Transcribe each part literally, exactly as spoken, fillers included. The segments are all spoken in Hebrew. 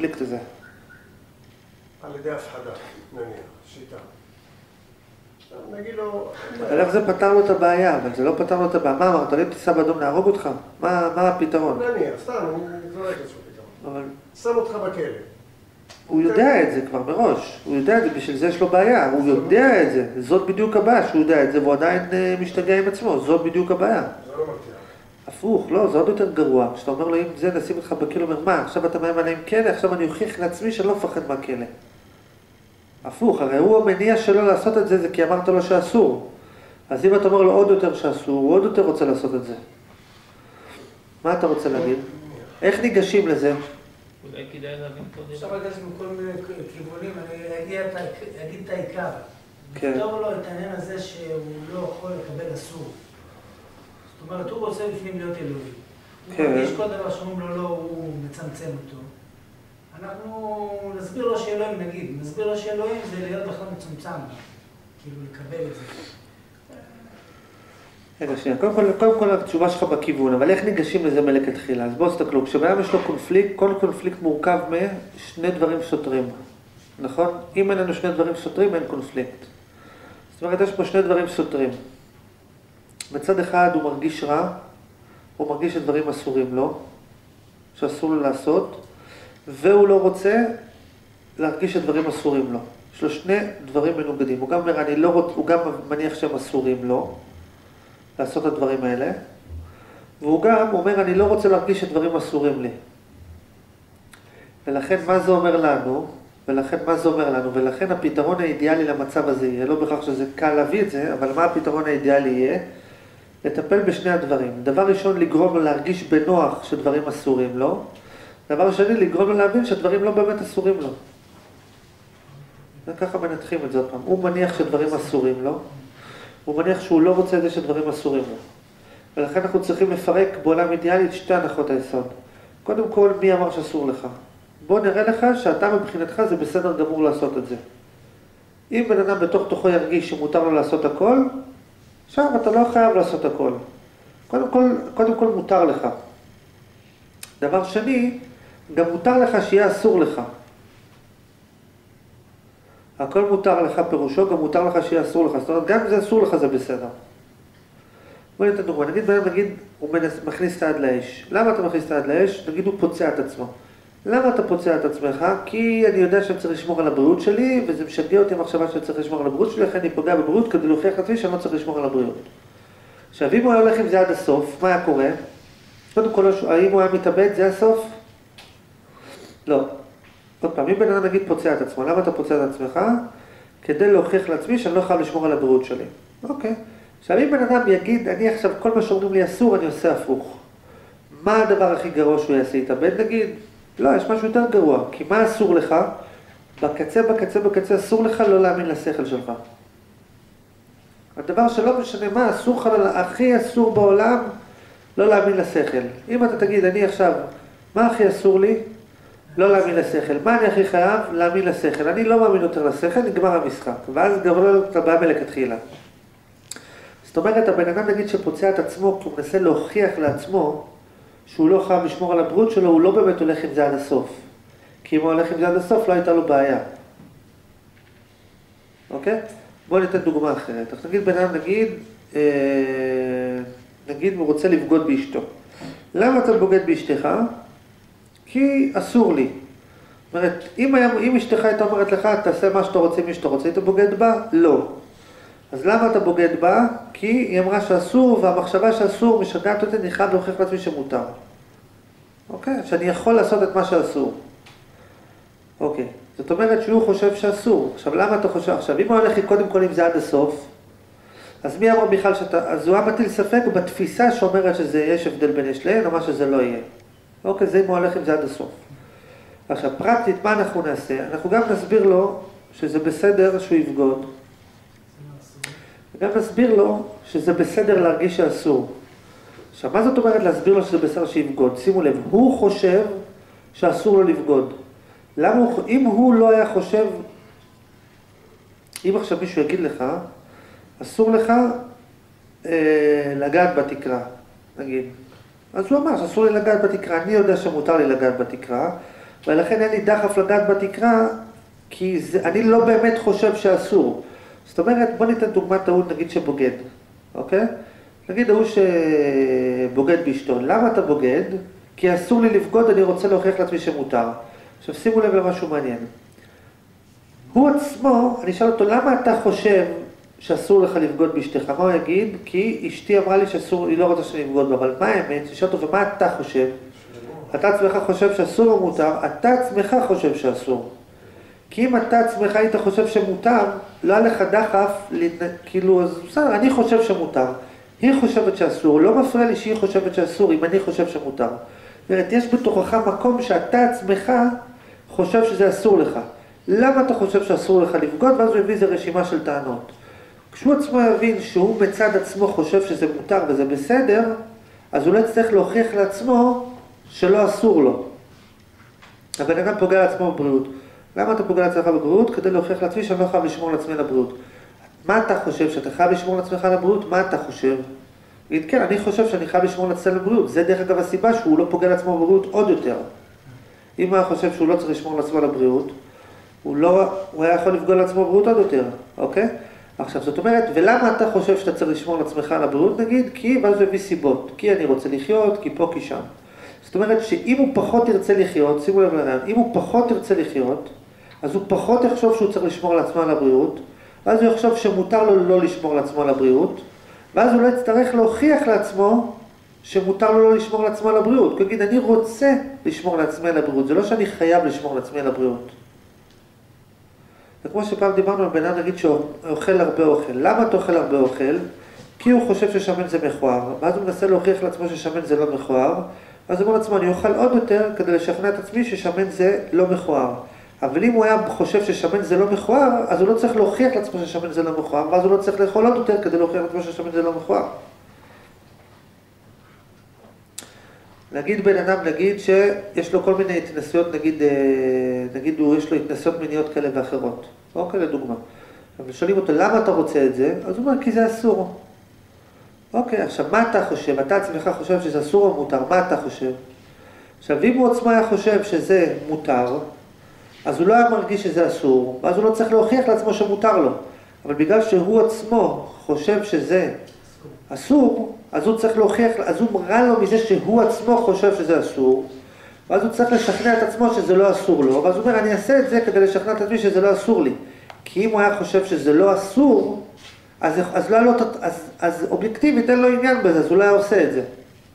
הקונפליקט הזה? על ידי הפחדה, נניח, שיטה. נגיד לו... אבל איך זה פתר לו את הבעיה? אבל זה לא פתר לו את הבעיה. מה אמרת? אם תיסע באדום להרוג אותך? מה הפתרון? נניח, סתם, אני זורק איזשהו פתרון. אבל... שם אותך בכלא. הוא יודע את זה כבר מראש. הוא יודע את זה, בשביל זה יש לו בעיה. הוא יודע את זה. זאת בדיוק הבעיה שהוא יודע את זה, והוא עדיין משתגע עם עצמו. זאת בדיוק הבעיה. זה לא מרתיע. הפוך, לא, זה עוד יותר גרוע. כשאתה אומר לו, אם זה נשים אותך בכלא, אומר, מה, עכשיו אתה מאיים עליהם כלא, עכשיו אני אוכיח לעצמי שאני לא מפחד מהכלא. הפוך, הרי הוא המניע שלו לעשות את זה, זה כי אמרת לו שאסור. אז אם אתה אומר לו עוד יותר שאסור, הוא עוד יותר רוצה לעשות את זה. מה אתה רוצה להגיד? איך ניגשים לזה? אולי כדאי להבין קודם. עכשיו הגעתי מכל מיני כיוונים, אני אגיד את העיקר. כן. לפתור לו את העניין הזה שהוא לא יכול לקבל אסור. זאת אומרת, הוא רוצה בפנים להיות אלוהים. כן. הוא מרגיש כל דבר שאומרים לו לא, הוא מצמצם אותו. אנחנו נסביר לו שאלוהים, נגיד, נסביר לו שאלוהים זה להיות בכלל מצומצם, כאילו לקבל את זה. רגע, שנייה, קודם כל, קודם כל התשובה שלך בכיוון, אבל איך ניגשים לזה מלכתחילה? אז בואו תסתכלו, כשבעם יש לו קונפליקט, כל קונפליקט מורכב משני דברים סותרים, נכון? אם אין לנו שני דברים סותרים, אין קונפליקט. זאת אומרת, יש פה שני דברים סותרים. מצד אחד הוא מרגיש רע, הוא מרגיש שדברים אסורים לו, שאסור לו לעשות, והוא לא רוצה להרגיש שדברים אסורים לו. יש לו שני דברים מנוגדים. הוא גם אומר, אני לא רוצ... הוא גם מניח שהם אסורים לו, לעשות את הדברים האלה, והוא גם אומר, אני לא רוצה להרגיש שדברים אסורים לי. ולכן מה זה אומר לנו? ולכן מה זה אומר לנו? ולכן הפתרון האידיאלי למצב הזה יהיה, לא בכך שזה קל להביא את זה, אבל מה הפתרון האידיאלי יהיה? לטפל בשני הדברים. דבר ראשון, לגרום לו להרגיש בנוח שדברים אסורים לו. דבר שני, לגרום לו להבין שדברים לא באמת אסורים לו. וככה מנתחים את זה עוד פעם. הוא מניח שדברים אסורים לו. הוא מניח שהוא לא רוצה את זה שדברים אסורים לו. ולכן אנחנו צריכים לפרק בעולם אידיאלי את שתי הנחות היסוד. קודם כל, מי אמר שאסור לך? בוא נראה לך שאתה מבחינתך זה בסדר גמור לעשות את זה. אם בן אדם בתוך תוכו ירגיש שמותר לו לעשות הכל, עכשיו אתה לא חייב לעשות הכל. קודם כל, קודם כל מותר לך. דבר שני, גם מותר לך שיהיה אסור לך. הכל מותר לך פירושו, גם מותר לך שיהיה אסור לך. זאת אומרת, גם אם זה אסור לך זה בסדר. בואי ניתן דוגמה, נגיד בן אדם, נגיד, הוא מכניס את היד לאש. למה אתה מכניס את היד לאש? נגיד הוא פוצע את עצמו. למה אתה פוצע את עצמך? כי אני יודע שאני צריך לשמור על הבריאות שלי, וזה משגע אותי המחשבה שאני צריך לשמור על הבריאות שלי, לכן אני פוגע בבריאות כדי להוכיח לעצמי שאני לא צריך לשמור על הבריאות. עכשיו, אם הוא היה הולך עם זה עד הסוף, מה היה קורה? קודם כל, האם הוא היה מתאבד, זה הסוף? לא. עוד פעם, אם בן אדם נגיד פוצע את עצמו, למה אתה פוצע את עצמך? כדי להוכיח לעצמי שאני לא חייב לשמור על הבריאות שלי. אוקיי. עכשיו, אם בן אדם יגיד, אני עכשיו, כל מה שאומרים לי אסור, אני עושה הפוך. מה הדבר הכי גרוע שהוא יעשה? יתאבד נגיד? לא, יש משהו יותר גרוע. כי מה אסור לך? בקצה, בקצה, בקצה, אסור לך לא להאמין לשכל שלך. הדבר שלא משנה מה, אסור לך, הכי אסור בעולם, לא להאמין לשכל. אם אתה תגיד, אני עכשיו, מה הכי אסור לי? לא להאמין לשכל. מה אני הכי חייב? להאמין לשכל. אני לא מאמין יותר לשכל, נגמר המשחק. ואז גמר את הבעיה מלכתחילה. זאת אומרת, הבן אדם נגיד שפוצע את עצמו, כי הוא מנסה להוכיח לעצמו, שהוא לא חייב לשמור על הבריאות שלו, הוא לא באמת הולך עם זה עד הסוף. כי אם הוא הולך עם זה עד הסוף, לא הייתה לו בעיה. אוקיי? בואו ניתן דוגמה אחרת. אז נגיד בן אדם, נגיד, אה, נגיד הוא רוצה לבגוד באשתו. למה אתה בוגד באשתך? כי אסור לי. זאת אומרת, אם, היה, אם אשתך הייתה אומרת לך, תעשה מה שאתה רוצה, מי שאתה רוצה, אתה בוגד בה? לא. אז למה אתה בוגד בה? כי היא אמרה שאסור, והמחשבה שאסור משגעת אותי, אני חייב להוכיח לעצמי שמותר. אוקיי? שאני יכול לעשות את מה שאסור. אוקיי. זאת אומרת שהוא חושב שאסור. עכשיו, למה אתה חושב? עכשיו, אם הוא הולך קודם כל עם זה עד הסוף, אז מי אמר בכלל שאתה... אז הוא היה מטיל ספק בתפיסה שאומרת שזה יש הבדל בין יש להן, או מה שזה לא יהיה. אוקיי, זה אם הוא הולך עם זה עד הסוף. עכשיו, פרקטית, מה אנחנו נעשה? אנחנו גם נסביר לו שזה בסדר שהוא יבגוד. וגם נסביר לו שזה בסדר להרגיש שאסור. עכשיו, מה זאת אומרת להסביר לו שזה בסדר שיבגוד? שימו לב, הוא חושב שאסור לו לבגוד. למה הוא, אם הוא לא היה חושב, אם עכשיו מישהו יגיד לך, אסור לך אה, לגעת בתקרה, נגיד. אז הוא אמר שאסור לי לגעת בתקרה, אני יודע שמותר לי לגעת בתקרה, ולכן אין לי דחף לגעת בתקרה, כי זה, אני לא באמת חושב שאסור. זאת אומרת, בוא ניתן דוגמת ההוא, נגיד שבוגד, אוקיי? נגיד ההוא שבוגד באשתו. למה אתה בוגד? כי אסור לי לבגוד, אני רוצה להוכיח לעצמי שמותר. עכשיו שימו לב למשהו מעניין. הוא עצמו, אני אשאל אותו, למה אתה חושב שאסור לך לבגוד באשתך? מה הוא יגיד? כי אשתי אמרה לי שאסור, היא לא רוצה שאני לבגוד בה, אבל מה האמת? נשאל אותו, ומה אתה חושב? אתה עצמך חושב שאסור או מותר, אתה עצמך חושב שאסור. כי אם אתה עצמך היית חושב שמותר, לא היה לך דחף, כאילו, אז בסדר, אני חושב שמותר. היא חושבת שאסור, לא מפריע לי שהיא חושבת שאסור, אם אני חושב שמותר. זאת אומרת, יש בתוכך מקום שאתה עצמך חושב שזה אסור לך. למה אתה חושב שאסור לך לבגוד? ואז הוא הביא איזו רשימה של טענות. כשהוא עצמו יבין שהוא מצד עצמו חושב שזה מותר וזה בסדר, אז הוא לא יצטרך להוכיח לעצמו שלא אסור לו. הבן אדם פוגע לעצמו בבריאות. למה אתה פוגע לעצמך בבריאות? כדי להוכיח לעצמי שאני לא חייב לשמור לעצמי לבריאות. מה אתה חושב? שאתה חייב לשמור לעצמך לבריאות? מה אתה חושב? תגיד, כן, אני חושב שאני חייב לשמור לעצמי לבריאות. זה דרך אגב הסיבה שהוא לא פוגע לעצמו בבריאות עוד יותר. אם הוא היה חושב שהוא לא צריך לשמור לעצמו לבריאות, הוא, לא, הוא היה יכול לפגוע לעצמו בבריאות עוד יותר, אוקיי? עכשיו, זאת אומרת, ולמה אתה חושב שאתה צריך לשמור לעצמך לבריאות, נגיד? כי, ואז הוא הביא סיבות. כי אני רוצה לחיות, כי פה, כי שם. זאת אומרת שאם הוא פחות ירצה לחיות, שימו לב לרעיון, אם הוא פחות ירצה לחיות, אז הוא פחות יחשוב שהוא צריך לשמור לעצמו על הבריאות, ואז הוא יחשוב שמותר לו לא לשמור לעצמו על הבריאות, ואז הוא לא יצטרך להוכיח לעצמו שמותר לו לא לשמור לעצמו על הבריאות. כי יגיד, אני רוצה לשמור לעצמי על הבריאות, זה לא שאני חייב לשמור לעצמי על הבריאות. וכמו שפעם דיברנו על בן אדם, נגיד שאוכל הרבה אוכל. למה אתה אוכל הרבה אוכל? כי הוא חושב ששמן זה מכוער, ואז הוא מנסה להוכיח לעצמו ששמן זה לא מכוער, אז הוא אומר לעצמו, אני אוכל עוד יותר כדי לשכנע את עצמי ששמן זה לא מכוער. אבל אם הוא היה חושב ששמן זה לא מכוער, אז הוא לא צריך להוכיח לעצמו ששמן זה לא מכוער, ואז הוא לא צריך לאכול עוד יותר כדי להוכיח לעצמו ששמן זה לא מכוער. נגיד בן אדם, נגיד שיש לו כל מיני התנסויות, נגיד, נגיד הוא יש לו התנסויות מיניות כאלה ואחרות. אוקיי, לדוגמה. אבל שואלים אותו, למה אתה רוצה את זה? אז הוא אומר, כי זה אסור. אוקיי, עכשיו, מה אתה חושב? אתה עצמך חושב שזה אסור או מותר? מה אתה חושב? עכשיו, אם הוא עצמו היה חושב שזה מותר, אז הוא לא היה מרגיש שזה אסור, ואז הוא לא צריך להוכיח לעצמו שמותר לו. אבל בגלל שהוא עצמו חושב שזה אסור, אז הוא צריך להוכיח, אז הוא מראה לו מזה שהוא עצמו חושב שזה אסור, ואז הוא צריך לשכנע את עצמו שזה לא אסור לו, ואז הוא אומר, אני אעשה את זה כדי לשכנע את עצמי שזה לא אסור לי. כי אם הוא היה חושב שזה לא אסור, אז, אז, לא, אז, אז אובייקטיבית אין לו עניין בזה, אז הוא לא היה עושה את זה.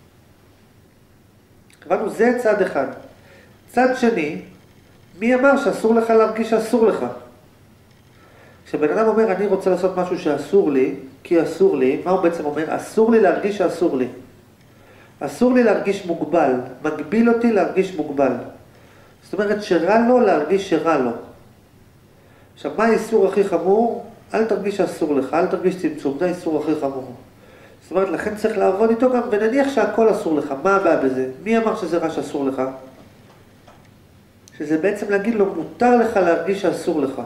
קבענו, זה צד אחד. צד שני, מי אמר שאסור לך להרגיש שאסור לך? כשבן אדם אומר, אני רוצה לעשות משהו שאסור לי, כי אסור לי, מה הוא בעצם אומר? אסור לי להרגיש שאסור לי. אסור לי להרגיש מוגבל, מגביל אותי להרגיש מוגבל. זאת אומרת שרע לו להרגיש שרע לו. עכשיו, מה האיסור הכי חמור? אל תרגיש שאסור לך, אל תרגיש צמצום, זה האיסור הכי חמור. זאת אומרת, לכן צריך לעבוד איתו גם, ונניח שהכל אסור לך, מה הבא בזה? מי אמר שזה רע שאסור לך? שזה בעצם להגיד לו, מותר לך להרגיש שאסור לך.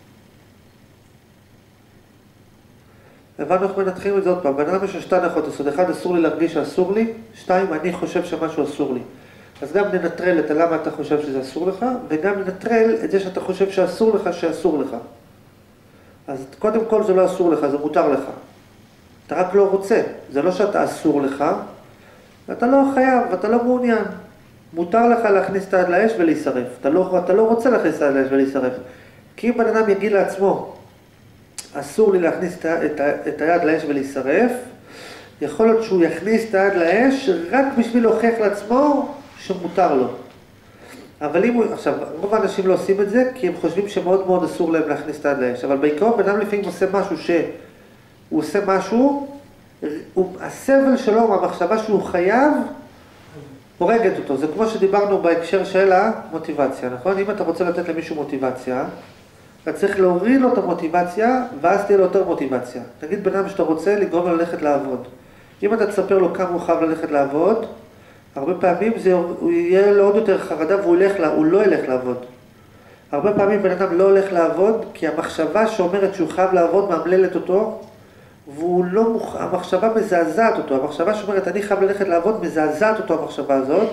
הבנו איך מנתחים את זה עוד פעם, בן אדם יש שתי הנחות יסוד, אחד אסור לי להרגיש שאסור לי, שתיים אני חושב שמשהו אסור לי. אז גם ננטרל את למה אתה חושב שזה אסור לך, וגם ננטרל את זה שאתה חושב שאסור לך שאסור לך. אז קודם כל זה לא אסור לך, זה מותר לך. אתה רק לא רוצה, זה לא שאתה אסור לך, אתה לא חייב, אתה לא מעוניין. מותר לך להכניס את היד לאש ולהישרף. אתה לא, אתה לא רוצה להכניס את היד לאש ולהישרף. כי אם בן אדם יגיד לעצמו, אסור לי להכניס את, את, את היד לאש ולהישרף, יכול להיות שהוא יכניס את היד לאש רק בשביל להוכיח לעצמו שמותר לו. אבל אם הוא, עכשיו, רוב האנשים לא עושים את זה, כי הם חושבים שמאוד מאוד אסור להם להכניס את היד לאש. אבל בעיקרון, בן אדם לפעמים עושה משהו ש... הוא עושה משהו, הוא, הסבל שלו, מהמחשבה שהוא חייב, הורגת אותו. זה כמו שדיברנו בהקשר של המוטיבציה, נכון? אם אתה רוצה לתת למישהו מוטיבציה, אתה צריך להוריד לו את המוטיבציה, ואז תהיה לו יותר מוטיבציה. תגיד בן אדם שאתה רוצה לגרום לו ללכת לעבוד. אם אתה תספר לו כמה הוא חייב ללכת לעבוד, הרבה פעמים זה, הוא יהיה לו עוד יותר חרדה והוא ילך, הוא לא ילך לעבוד. הרבה פעמים בן אדם לא הולך לעבוד, כי המחשבה שאומרת שהוא חייב לעבוד מאמללת אותו, והוא לא מוכ... המחשבה מזעזעת אותו. המחשבה שאומרת אני חייב ללכת לעבוד מזעזעת אותו המחשבה הזאת,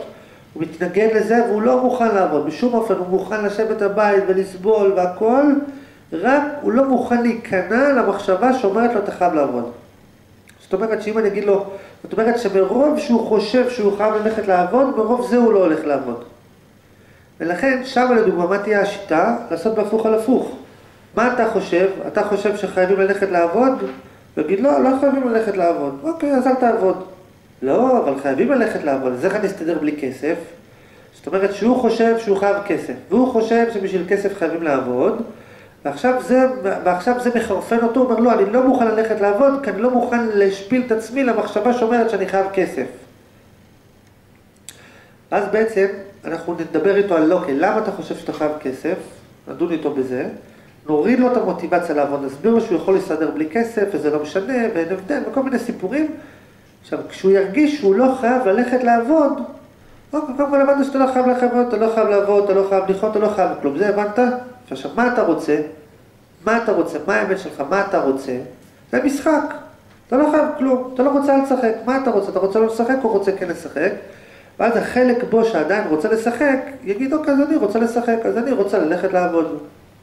הוא מתנגד לזה והוא לא מוכן לעבוד, בשום אופן הוא מוכן לשבת בבית ולסבול והכל, רק הוא לא מוכן להיכנע למחשבה שאומרת לו אתה חייב לעבוד. זאת אומרת שאם אני אגיד לו, זאת אומרת שמרוב שהוא חושב שהוא חייב ללכת לעבוד, מרוב זה הוא לא הולך לעבוד. ולכן שם לדוגמה, מה תהיה השיטה? לעשות בהפוך על הפוך. מה אתה חושב? אתה חושב שחייבים ללכת לעבוד? ויגיד לא, לא חייבים ללכת לעבוד. אוקיי, אז אל תעבוד. לא, אבל חייבים ללכת לעבוד, אז איך אני אסתדר בלי כסף? זאת אומרת שהוא חושב שהוא חייב כסף, והוא חושב שבשביל כסף חייבים לעבוד, ועכשיו זה, ועכשיו זה מחרפן אותו, הוא אומר לא, אני לא מוכן ללכת לעבוד, כי אני לא מוכן להשפיל את עצמי למחשבה שאומרת שאני חייב כסף. אז בעצם אנחנו נדבר איתו על לא, למה אתה חושב שאתה חייב כסף? נדון איתו בזה, נוריד לו את המוטיבציה לעבוד, נסביר לו שהוא יכול להסתדר בלי כסף, וזה לא משנה, ואין הבדל, וכל מיני סיפורים. עכשיו, כשהוא ירגיש שהוא לא חייב ללכת לעבוד, קודם כל הבנת שאתה לא חייב ללכת לעבוד, אתה לא חייב לעבוד, אתה לא חייב לחיות, אתה לא חייב כלום, זה הבנת? עכשיו, מה אתה רוצה? מה אתה רוצה? מה האמת שלך? מה אתה רוצה? זה משחק, אתה לא חייב כלום, אתה לא רוצה לשחק, מה אתה רוצה? אתה רוצה לא לשחק או רוצה כן לשחק? ואז החלק בו שעדיין רוצה לשחק, יגיד, אוקיי, אז אני רוצה לשחק, אז אני רוצה ללכת לעבוד.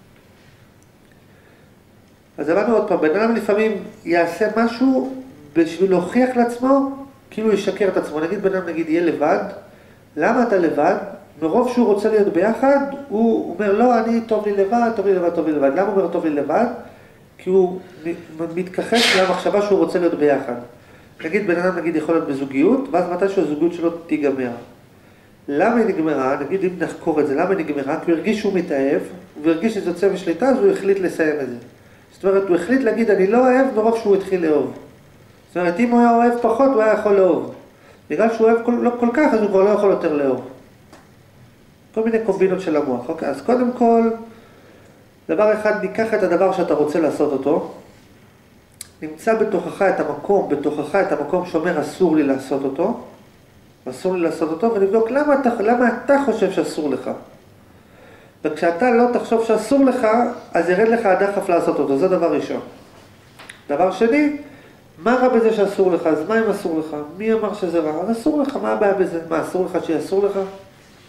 אז הבנו עוד פעם, בן אדם לפעמים יעשה משהו בשביל להוכיח לעצמו, כאילו ישקר את עצמו. נגיד בן אדם, נגיד, יהיה לבד, למה אתה לבד? מרוב שהוא רוצה להיות ביחד, הוא אומר, לא, אני טוב לי לבד, טוב לי לבד, טוב לי לבד. למה הוא אומר טוב לי לבד? כי הוא מתכחש למחשבה שהוא רוצה להיות ביחד. נגיד, בן אדם, נגיד, יכול להיות בזוגיות, ואז מתי שהזוגיות שלו תיגמר. למה היא נגמרה? נגיד, אם נחקור את זה, למה היא נגמרה? כי הוא הרגיש שהוא מתאהב, הוא הרגיש שזה יוצא משליטה, אז הוא החליט לסיים את זה. זאת אומרת, הוא החליט להגיד, אני לא אוהב, מרוב שהוא התחיל לאהוב. זאת אומרת, אם הוא היה אוהב פחות, הוא היה יכול לאהוב. בגלל שהוא אוהב כל, לא כל כך, אז הוא כבר לא יכול יותר לאהוב. כל מיני קומבינות של המוח. אוקיי? אז קודם כל, דבר אחד, ניקח את הדבר שאתה רוצה לעשות אותו, נמצא בתוכך את המקום, בתוכך את המקום שאומר אסור לי לעשות אותו, אסור לי לעשות אותו, ונבדוק למה אתה, למה אתה חושב שאסור לך. וכשאתה לא תחשוב שאסור לך, אז ירד לך הדחף לעשות אותו, זה דבר ראשון. דבר שני, מה רע בזה שאסור לך? אז מה אם אסור לך? מי אמר שזה רע? אז אסור לך, מה הבעיה בזה? מה, אסור לך שיהיה אסור לך? אוקיי,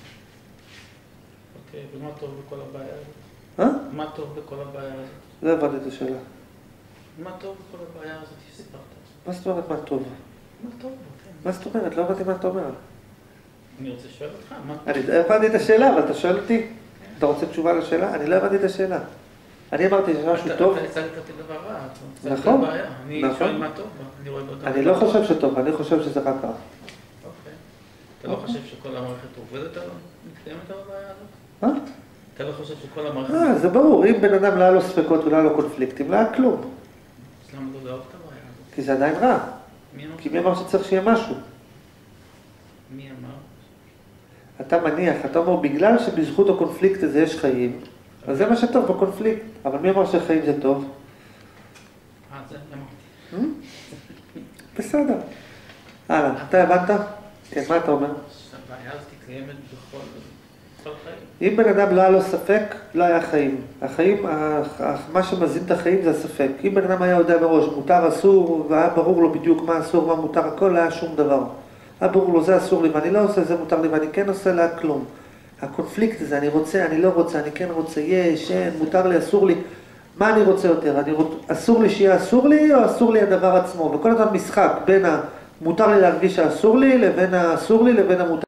ומה טוב בכל הבעיה הזאת? אה? מה טוב בכל הבעיה הזאת? לא הבנתי את השאלה. מה טוב בכל הבעיה הזאת שסיפרת? מה זאת אומרת מה טוב? מה טוב? מה זאת אומרת? לא הבנתי מה אתה אומר. אני רוצה לשאול אותך, מה טוב? אני לא הבנתי את השאלה, אבל אתה שואל אותי. אתה רוצה תשובה לשאלה? אני לא הבנתי את השאלה. אני אמרתי שמשהו טוב. אתה הצגת אותי דבר רע, אתה נכון, הצגת בעיה. אני נכון. שואל מה טוב, אני רואה באותה... אני לא חושב שטוב, אני חושב שזה רק רע. אוקיי. אתה לא חושב שכל המערכת עובדת על... מתקיימת על הבעיה הזאת? מה? אתה לא חושב שכל המערכת... אה, זה ברור, אם בן אדם לא היה לו ספקות ולא היה לו קונפליקטים, לא היה כלום. אז למה אתה לא אוהב את הבעיה הזאת? כי זה עדיין רע. מי אמר? כי מי אמר שצריך שיהיה משהו? מי אמר? אתה מניח, אתה אומר, בגלל שבזכות הקונפליקט הזה יש חיים, אז זה מה שטוב בקונפליקט. אבל מי אמר שחיים זה טוב? אה, זה אמרתי. בסדר. הלאה, אתה הבנת? כן, מה אתה אומר? שהבעיה הזאת קיימת בכל... בכל חיים. אם בן אדם לא היה לו ספק, לא היה חיים. החיים, מה שמזין את החיים זה הספק. אם בן אדם היה יודע מראש, מותר, אסור, והיה ברור לו בדיוק מה אסור, מה מותר, הכל לא היה שום דבר. היה ברור לו, זה אסור לי, ואני לא עושה, זה מותר לי, ואני כן עושה לה כלום. הקונפליקט הזה, אני רוצה, אני לא רוצה, אני כן רוצה, יש, אין, מותר לי, אסור לי. מה אני רוצה יותר? אני רוצ... אסור לי שיהיה אסור לי, או אסור לי הדבר עצמו? וכל הזמן משחק בין המותר לי להרגיש שאסור לי, לבין האסור לי, לבין המותר.